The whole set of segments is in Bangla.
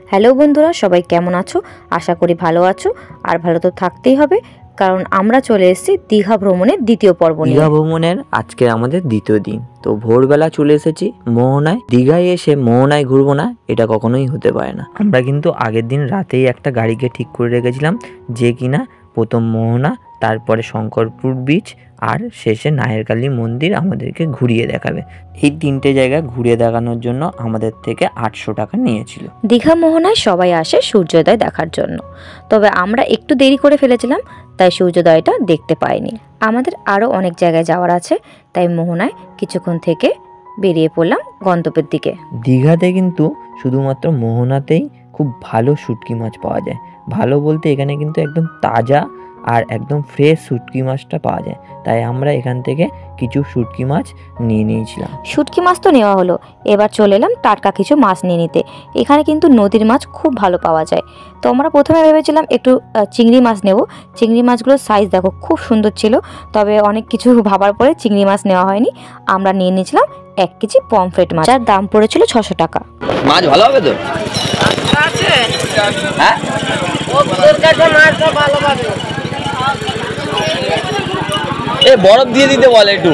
হ্যালো বন্ধুরা, সবাই কেমন আছো? আশা করি ভালো আছো। আর ভালো তো থাকতেই হবে, কারণ আমরা চলে এসেছি দীঘা ভ্রমণের দ্বিতীয় পর্ব নিয়ে। দীঘা ভ্রমণের আজকে আমাদের দ্বিতীয় দিন। তো ভোরবেলা চলে এসেছি মোহনায়। দীঘায় এসে মোহনায় ঘুরবো না, এটা কখনোই হতে পারে না। আমরা কিন্তু আগের দিন রাতেই একটা গাড়িকে ঠিক করে রেখেছিলাম, যে কিনা প্রথম মোহনা, তারপরে শঙ্করপুর বিচ আর শেষে নায়েরকালী মন্দির আমাদেরকে ঘুরিয়ে দেখাবে। এই তিনটে জায়গা ঘুরিয়ে দেখানোর জন্য আমাদের থেকে 800 টাকা নিয়েছিল। দীঘা মোহনায় সবাই আসে সূর্যোদয় দেখার জন্য, তবে আমরা একটু দেরি করে ফেলেছিলাম, তাই সূর্যোদয়টা দেখতে পাইনি। আমাদের আরও অনেক জায়গায় যাওয়ার আছে, তাই মোহনায় কিছুক্ষণ থেকে বেরিয়ে পড়লাম গন্তব্যের দিকে। দীঘাতে কিন্তু শুধুমাত্র মোহনাতেই খুব ভালো শুটকি মাছ পাওয়া যায়। ভালো বলতে এখানে কিন্তু একদম তাজা আর একদম ফ্রেশ শুটকি মাছটা পাওয়া যায়, তাই আমরা এখান থেকে কিছু শুটকি মাছ নিয়ে নিয়েছিলাম। শুটকি মাছ তো নেওয়া হলো, এবার চলে এলাম টাটকা কিছু মাছ নিয়ে নিতে। এখানে কিন্তু নদীর মাছ খুব ভালো পাওয়া যায়। তো আমরা প্রথমে ভেবেছিলাম একটু চিংড়ি মাছ নেব। চিংড়ি মাছগুলোর সাইজ দেখো খুব সুন্দর ছিল, তবে অনেক কিছু ভাবার পরে চিংড়ি মাছ নেওয়া হয়নি। আমরা নিয়ে নিয়েছিলাম 1 কেজি পমফ্রেট মাছ, যার দাম পড়েছিল 600 টাকা। মাছ ভালো হবে তো? হ্যাঁ, এ বরফ দিয়ে দিতে বলে একটু।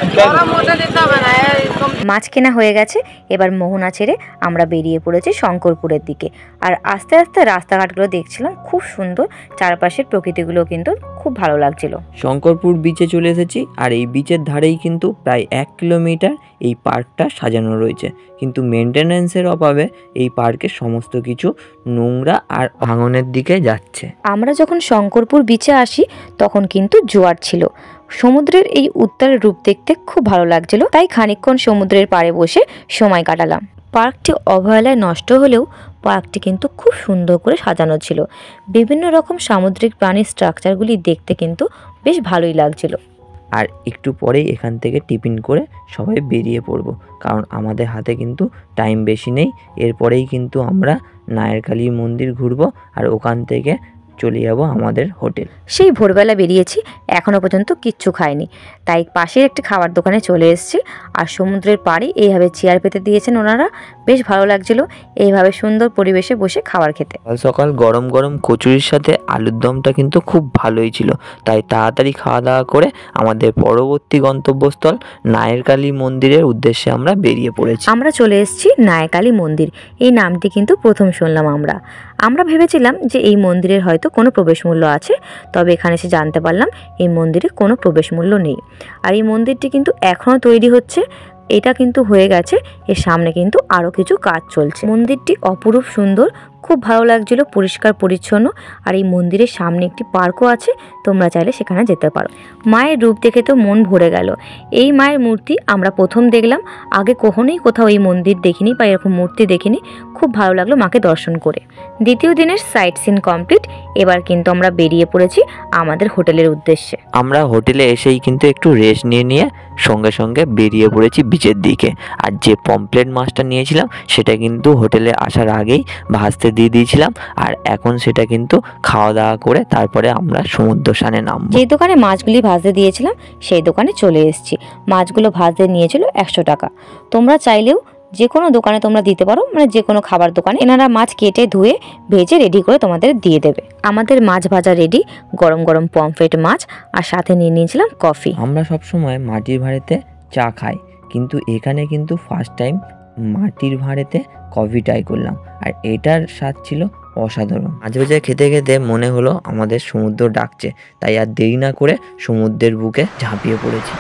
মাছ কেনা হয়ে গেছে, এবার মোহনা ছেড়ে আমরা বেরিয়ে পড়েছি শঙ্করপুরের দিকে। আর আস্তে আস্তে রাস্তাঘাটগুলো দেখছিলাম, খুব সুন্দর, চারপাশের প্রকৃতিগুলো কিন্তু খুব ভালো লাগছিল। শঙ্করপুর বিচে চলে এসেছি, আর এই বিচের ধারেই কিন্তু প্রায় 1 কিলোমিটার এই পার্কটা সাজানো রয়েছে, কিন্তু মেনটেন্যান্সের অভাবে এই পার্কের সমস্ত কিছু নোংরা আর ভাঙনের দিকে যাচ্ছে। আমরা যখন শঙ্করপুর বিচে আসি তখন কিন্তু জোয়ার ছিল। সমুদ্রের এই উত্তালের রূপ দেখতে খুব ভালো লাগছিল, তাই খানিকক্ষণ সমুদ্রের পাড়ে বসে সময় কাটালাম। পার্কটি অবহেলায় নষ্ট হলেও পার্কটি কিন্তু খুব সুন্দর করে সাজানো ছিল। বিভিন্ন রকম সামুদ্রিক প্রাণীর স্ট্রাকচারগুলি দেখতে কিন্তু বেশ ভালোই লাগছিল। আর একটু পরেই এখান থেকে টিফিন করে সবাই বেরিয়ে পড়বো, কারণ আমাদের হাতে কিন্তু টাইম বেশি নেই। এরপরেই কিন্তু আমরা নায়েরকালী মন্দির ঘুরবো, আর ওখান থেকে চলে যাবো আমাদের হোটেল। সেই ভোরবেলা বেরিয়েছি, এখনও পর্যন্ত কিচ্ছু খাইনি, তাই পাশের একটি খাবার দোকানে চলে এসেছি। আর সমুদ্রের পাড়ে এইভাবে চেয়ার পেতে দিয়েছেন ওনারা, বেশ ভালো লাগছিল এইভাবে সুন্দর পরিবেশে বসে খাবার খেতে। সকাল সকাল গরম গরম কচুরির সাথে আলুর দমটা কিন্তু খুব ভালোই ছিল, তাই তাড়াতাড়ি খাওয়া দাওয়া করে আমাদের পরবর্তী গন্তব্যস্থল নায়েরকালী মন্দিরের উদ্দেশ্যে আমরা বেরিয়ে পড়েছি। আমরা চলে এসেছি নায়েরকালী মন্দির। এই নামটি কিন্তু প্রথম শুনলাম আমরা ভেবেছিলাম যে এই মন্দিরের হয়তো কোনো প্রবেশ মূল্য আছে, তবে এখানে এসে জানতে পারলাম এই মন্দিরে কোনো প্রবেশ মূল্য নেই। আর এই মন্দিরটি কিন্তু এখনও তৈরি হচ্ছে, এটা কিন্তু হয়ে গেছে, এর সামনে কিন্তু আরও কিছু কাজ চলছে। মন্দিরটি অপরূপ সুন্দর, খুব ভালো লাগছিল, পরিষ্কার পরিচ্ছন্ন। আর এই মন্দিরের সামনে একটি পার্কও আছে, তোমরা চাইলে সেখানে যেতে পারো। মায়ের রূপ দেখে তো মন ভরে গেল। এই মায়ের মূর্তি আমরা প্রথম দেখলাম, আগে কখনোই কোথাও এই মন্দির দেখিনি বা এরকম মূর্তি দেখিনি। খুব ভালো লাগলো মাকে দর্শন করে। দ্বিতীয় দিনের সাইট সিন কমপ্লিট, এবার কিন্তু আমরা বেরিয়ে পড়েছি আমাদের হোটেলের উদ্দেশ্যে। আমরা হোটেলে এসেই কিন্তু একটু রেস্ট নিয়ে সঙ্গে সঙ্গে বেরিয়ে পড়েছি বিচের দিকে। আর যে পমফ্রেট মাছটা নিয়েছিলাম সেটা কিন্তু হোটেলে আসার আগেই ভাজতে দিয়ে দিয়েছিলাম, আর এখন সেটা কিন্তু খাওয়া দাওয়া করে তারপরে আমরা সমুদ্র স্নানে নামবো। যে দোকানে মাছগুলি ভাজতে দিয়েছিলাম সেই দোকানে চলে এসেছি। মাছগুলো ভাজতে নিয়েছিল 100 টাকা। তোমরা চাইলেও যে কোনো দোকানে তোমরা দিতে পারো, মানে যে কোনো খাবার দোকানে এনারা মাছ কেটে ধুয়ে ভেজে রেডি করে তোমাদের দিয়ে দেবে। আমাদের মাছ ভাজা রেডি, গরম গরম পমফ্রেট মাছ, আর সাথে নিয়ে নিয়েছিলাম কফি। আমরা সবসময় মাটির ভাঁড়েতে চা খাই, কিন্তু এখানে কিন্তু ফার্স্ট টাইম মাটির ভাঁড়েতে কফি ট্রাই করলাম, আর এটার স্বাদ ছিল অসাধারণ। মাঝে মাঝে খেতে খেতে মনে হলো আমাদের সমুদ্র ডাকছে, তাই আর দেরি না করে সমুদ্রের বুকে ঝাঁপিয়ে পড়েছি।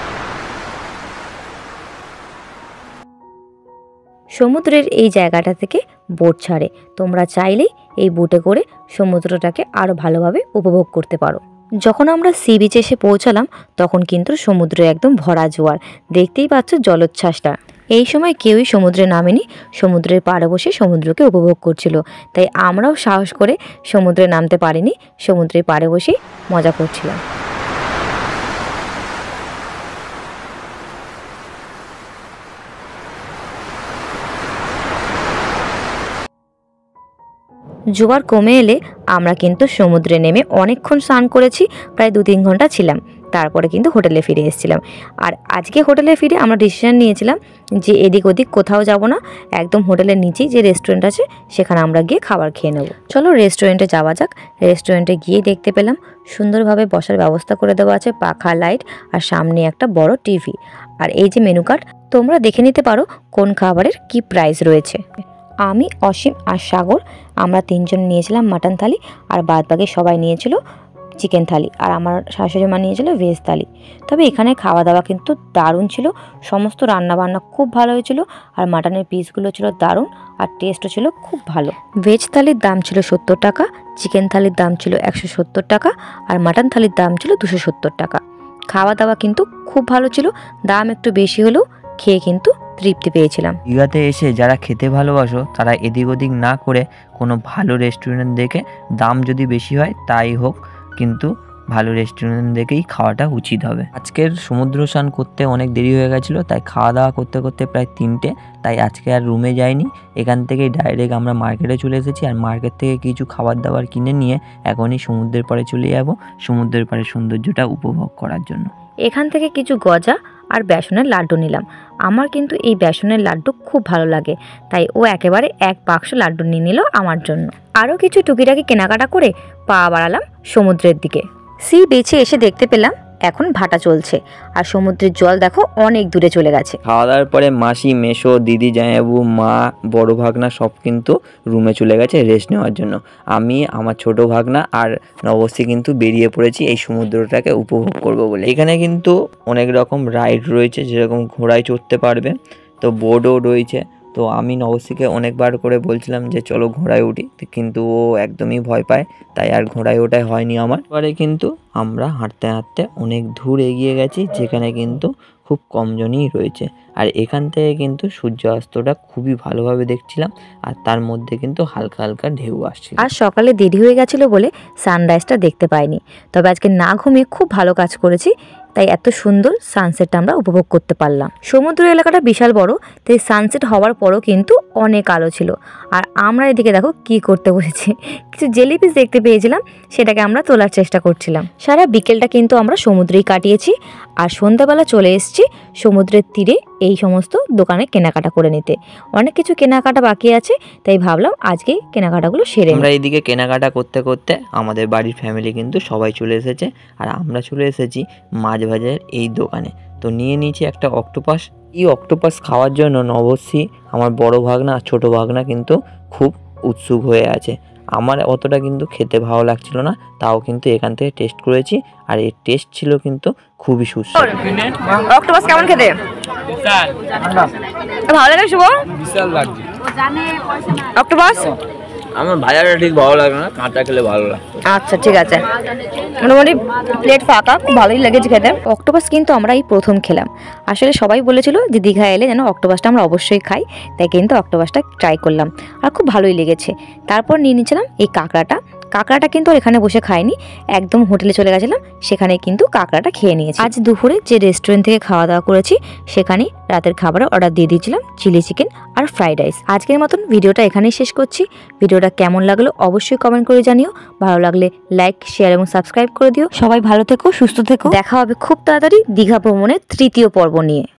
সমুদ্রের এই জায়গাটা থেকে বোট ছাড়ে, তোমরা চাইলেই এই বোটে করে সমুদ্রটাকে আরও ভালোভাবে উপভোগ করতে পারো। যখন আমরা সি বিচে এসে পৌঁছালাম তখন কিন্তু সমুদ্রে একদম ভরা জোয়ার, দেখতেই পাচ্ছ জলোচ্ছ্বাসটা। এই সময় কেউই সমুদ্রে নামেনি, সমুদ্রের পাড়ে বসে সমুদ্রকে উপভোগ করছিল, তাই আমরাও সাহস করে সমুদ্রে নামতে পারিনি, সমুদ্রের পাড়ে বসেই মজা করছিলাম। জোয়ার কমে এলে আমরা কিন্তু সমুদ্রে নেমে অনেকক্ষণ স্নান করেছি, প্রায় 2-3 ঘন্টা ছিলাম। তারপরে কিন্তু হোটেলে ফিরে এসেছিলাম। আর আজকে হোটেলে ফিরে আমরা ডিসিশন নিয়েছিলাম যে এদিক ওদিক কোথাও যাব না, একদম হোটেলের নিচেই যে রেস্টুরেন্ট আছে সেখানে আমরা গিয়ে খাবার খেয়ে নেব। চলো রেস্টুরেন্টে যাওয়া যাক। রেস্টুরেন্টে গিয়ে দেখতে পেলাম সুন্দরভাবে বসার ব্যবস্থা করে দেওয়া আছে, পাখা, লাইট আর সামনে একটা বড় টিভি। আর এই যে মেনু কার্ড, তোমরা দেখে নিতে পারো কোন খাবারের কি প্রাইস রয়েছে। আমি, অসীম আর সাগর আমরা 3 জন নিয়েছিলাম মাটন থালি, আর বাদবাকি সবাই নিয়েছিল চিকেন থালি, আর আমার শাশুড়ি মা নিয়েছিল ভেজ থালি। তবে এখানে খাওয়া দাওয়া কিন্তু দারুণ ছিল, সমস্ত রান্নাবান্না খুব ভালো হয়েছিল, আর মাটনের পিসগুলো ছিল দারুণ, আর টেস্টও ছিল খুব ভালো। ভেজ থালির দাম ছিল 70 টাকা, চিকেন থালির দাম ছিল 170 টাকা, আর মাটন থালির দাম ছিল 270 টাকা। খাওয়া দাওয়া কিন্তু খুব ভালো ছিল, দাম একটু বেশি হলেও খেয়ে কিন্তু তৃপ্তি পেয়েছিলাম। দীঘাতে এসে যারা খেতে ভালোবাসো তারা এদিক ওদিক না করে কোনো ভালো রেস্টুরেন্ট দেখে, দাম যদি বেশি হয় তাই হোক, কিন্তু ভালো রেস্টুরেন্ট দেখেই খাওয়াটা উচিত হবে। আজকের সমুদ্র স্নান করতে অনেক দেরি হয়ে গেছিলো, তাই খাওয়া দাওয়া করতে করতে প্রায় 3টে, তাই আজকে আর রুমে যাইনি। এখান থেকেই ডাইরেক্ট আমরা মার্কেটে চলে এসেছি, আর মার্কেট থেকে কিছু খাবার দাবার কিনে নিয়ে এখনই সমুদ্রের পাড়ে চলে যাব, সমুদ্রের পাড়ের সৌন্দর্যটা উপভোগ করার জন্য। এখান থেকে কিছু গজা আর বেসনের লাড্ডু নিলাম। আমার কিন্তু এই বেসনের লাড্ডু খুব ভালো লাগে, তাই ও একেবারে 1 বাক্স লাড্ডু নিয়ে নিল আমার জন্য। আরও কিছু টুকিটাকি কেনাকাটা করে পা বাড়ালাম সমুদ্রের দিকে। সি বিচে এসে দেখতে পেলাম এখন ভাটা চলছে, আর সমুদ্রের জল দেখো অনেক দূরে চলে গেছে। খাওয়া দাওয়ার পরে মাসি, মেসো, দিদি, জামাইবাবু, মা, বড় ভাগনা সব কিন্তু রুমে চলে গেছে রেস্ট নেওয়ার জন্য। আমি, আমার ছোট ভাগনা আর নবশ্রী কিন্তু বেরিয়ে পড়েছি এই সমুদ্রটাকে উপভোগ করব বলে। এখানে কিন্তু অনেক রকম রাইড রয়েছে, যেরকম ঘোড়ায় চড়তে পারবে, তো বোর্ডও রয়েছে। তো আমি নবশ্রীকে অনেকবার করে বলছিলাম যে চলো ঘোড়ায় উঠি, কিন্তু ও একদমই ভয় পায়, তাই আর ঘোড়ায় ওঠাই হয়নি আমার। পরে কিন্তু আমরা হাঁটতে হাঁটতে অনেক দূর এগিয়ে গেছি, যেখানে কিন্তু খুব কম জনই রয়েছে। আর এখান থেকে কিন্তু সূর্যাস্তটা খুবই ভালোভাবে দেখছিলাম, আর তার মধ্যে কিন্তু হালকা হালকা ঢেউ আসছিল। আর সকালে দেরি হয়ে গেছিলো বলে সানরাইজটা দেখতে পাইনি, তবে আজকে না ঘুমিয়ে খুব ভালো কাজ করেছি, তাই এত সুন্দর সানসেটটা আমরা উপভোগ করতে পারলাম। সমুদ্র এলাকাটা বিশাল বড়, তাই সানসেট হওয়ার পরও কিন্তু অনেক আলো ছিল। আর আমরা এদিকে দেখো কি করতে বসেছি, কিছু জেলিফিশ দেখতে পেয়েছিলাম, সেটাকে আমরা তোলার চেষ্টা করছিলাম। সারা বিকেলটা কিন্তু আমরা সমুদ্রেই কাটিয়েছি, আর সন্ধ্যাবেলা চলে এসেছি সমুদ্রের তীরে এই সমস্ত দোকানে কেনাকাটা করে নিতে। অনেক কিছু কেনাকাটা বাকি আছে, তাই ভাবলাম আজকে কেনাকাটাগুলো সেরে। আমরা এইদিকে কেনাকাটা করতে করতে আমাদের বাড়ির ফ্যামিলি কিন্তু সবাই চলে এসেছে, আর আমরা চলে এসেছি মাছ ভাজার এই দোকানে। তো নিয়ে নিয়েছি একটা অক্টোপাস। এই অক্টোপাস খাওয়ার জন্য নবশ্রী, আমার বড় ভাগনা আর ছোটো ভাগনা কিন্তু খুব উৎসুক হয়ে আছে। আমার অতটা কিন্তু খেতে ভালো লাগছিল না, তাও কিন্তু এখান থেকে টেস্ট করেছি, আর এর টেস্ট ছিল কিন্তু খুবই সুস্বাদু। অক্টোপাস কেমন খেতে? ভালো লাগে শুভ? বিশাল লাগছে অক্টোপাস। আমার ভাজাটা ঠিক ভালো লাগে না, কাঁচা খেলে ভালো লাগে। আচ্ছা ঠিক আছে, মোটামুটি প্লেট ফাঁকা, খুব ভালোই লেগেছে খেতে। অক্টোপাস কিন্তু আমরা এই প্রথম খেলাম। আসলে সবাই বলেছিল যে দীঘা এলে যেন অক্টোপাসটা আমরা অবশ্যই খাই, তাই কিন্তু অক্টোপাসটা ট্রাই করলাম, আর খুব ভালোই লেগেছে। তারপর নিয়ে নিয়েছিলাম এই কাঁকড়াটা কিন্তু এখানে বসে খাইনি, একদম হোটেলে চলে গেছিলাম, সেখানে কিন্তু কাঁকড়াটা খেয়ে নিয়েছি। আজ দুপুরে যে রেস্টুরেন্ট থেকে খাওয়া দাওয়া করেছি সেখানে রাতের খাবারের অর্ডার দিয়ে দিয়েছিলাম চিলি চিকেন আর ফ্রাইড রাইস। আজকের মতন ভিডিওটা এখানেই শেষ করছি। ভিডিওটা কেমন লাগলো অবশ্যই কমেন্ট করে জানিও, ভালো লাগলে লাইক, শেয়ার এবং সাবস্ক্রাইব করে দিও। সবাই ভালো থেকো, সুস্থ থেকো, দেখা হবে খুব তাড়াতাড়ি দীঘা ভ্রমণের 3য় পর্ব নিয়ে।